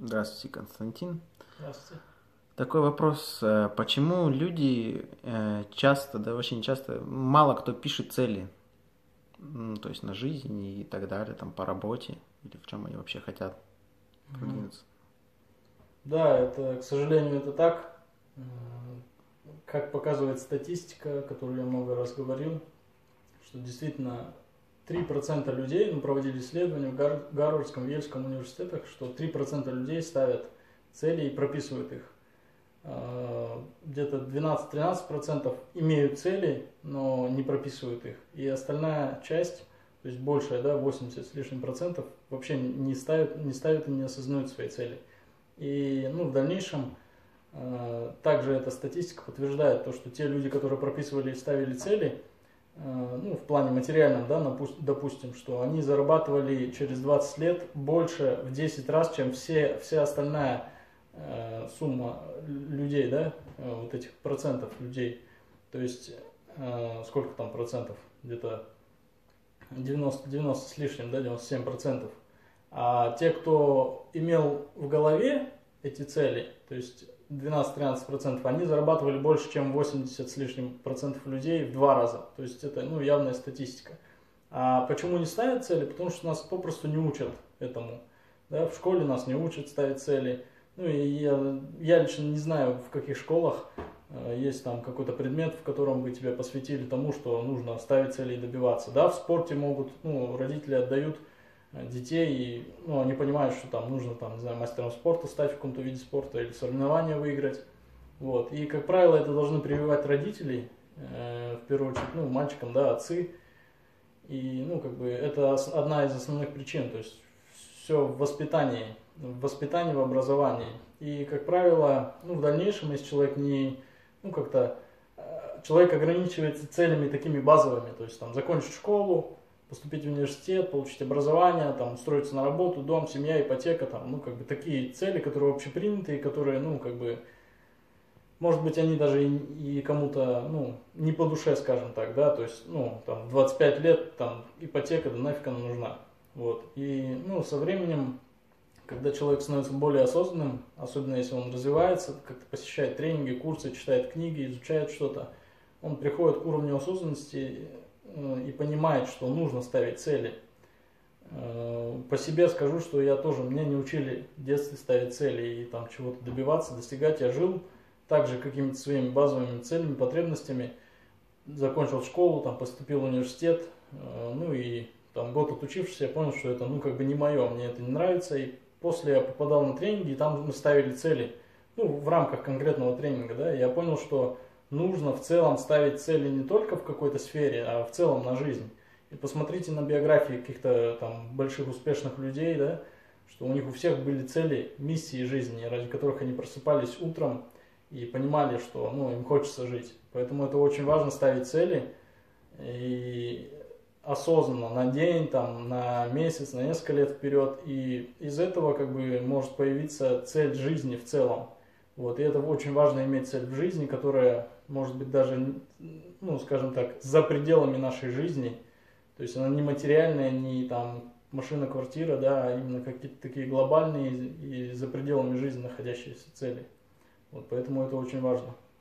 Здравствуйте, Константин. Здравствуйте. Такой вопрос. Почему люди часто, да очень часто, мало кто пишет цели, то есть на жизнь и так далее, там по работе, или в чем они вообще хотят Мгм. продвинуться? Да, это, к сожалению, это так. Как показывает статистика, которую я много раз говорил, что действительно 3% людей, проводили исследования в Гарвардском, Ельском университетах, что 3% людей ставят цели и прописывают их. Где-то 12-13% имеют цели, но не прописывают их. И остальная часть, то есть большая, да, 80 с лишним процентов, вообще не ставят и не осознают свои цели. И в дальнейшем также эта статистика подтверждает то, что те люди, которые прописывали и ставили цели, в плане материальном, да, допустим, что они зарабатывали через 20 лет больше в 10 раз, чем вся остальная сумма людей, да, вот этих процентов людей. То есть, сколько там процентов? Где-то 90 с лишним, да, 97%. А те, кто имел в голове эти цели, то есть 12-13%, они зарабатывали больше, чем 80 с лишним процентов людей в 2 раза. То есть это явная статистика. А почему не ставят цели? Потому что нас попросту не учат этому. Да? В школе нас не учат ставить цели. И я лично не знаю, в каких школах есть там какой-то предмет, в котором бы тебя посвятили тому, что нужно ставить цели и добиваться. Да, в спорте могут, родители отдают детей, и они понимают, что там нужно, там, не знаю, мастером спорта стать в каком-то виде спорта или соревнования выиграть. Вот. И, как правило, это должны прививать родители, в первую очередь, мальчикам, да, отцы. И, это одна из основных причин, то есть все в воспитании, в образовании. И, как правило, в дальнейшем, если человек не, как-то, человек ограничивается целями такими базовыми, то есть там закончить школу, поступить в университет, получить образование, там, устроиться на работу, дом, семья, ипотека, там, такие цели, которые общепринятые, которые, может быть, они даже и кому-то, не по душе, скажем так, да, то есть, там, 25 лет, там, ипотека, да нафиг она нужна, вот, и, со временем, когда человек становится более осознанным, особенно если он развивается, как-то посещает тренинги, курсы, читает книги, изучает что-то, он приходит к уровню осознанности и понимает, что нужно ставить цели. По себе скажу, что я тоже, меня не учили в детстве ставить цели и там чего-то добиваться, достигать. Я жил также какими-то своими базовыми целями, потребностями. Закончил школу, там поступил в университет, и там год отучившись, я понял, что это не мое, мне это не нравится. И после я попадал на тренинги, и там мы ставили цели, в рамках конкретного тренинга, да, и я понял, что нужно в целом ставить цели не только в какой-то сфере, а в целом на жизнь. И посмотрите на биографии каких-то там больших успешных людей, да, что у них у всех были цели, миссии жизни, ради которых они просыпались утром и понимали, что им хочется жить. Поэтому это очень важно ставить цели и осознанно на день, там, на месяц, на несколько лет вперед. И из этого может появиться цель жизни в целом. Вот, и это очень важно иметь цель в жизни, которая может быть даже, скажем так, за пределами нашей жизни. То есть она не материальная, не там машина, квартира, да, а именно какие-то такие глобальные и за пределами жизни находящиеся цели. Вот, поэтому это очень важно.